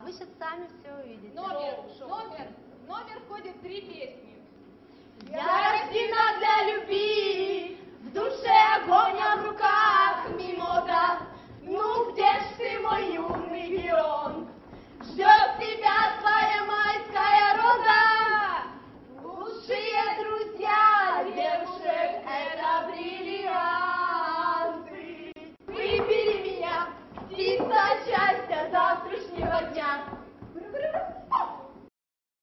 вы сейчас сами все увидите. Номер входит 3 песни. Я рождена для любви, в душе огонь, а в руках мимоза. Ну где ж ты, мой юный Геон? Ждет тебя твоя майская роза. Лучшие друзья девушек — это бриллианты. Выпили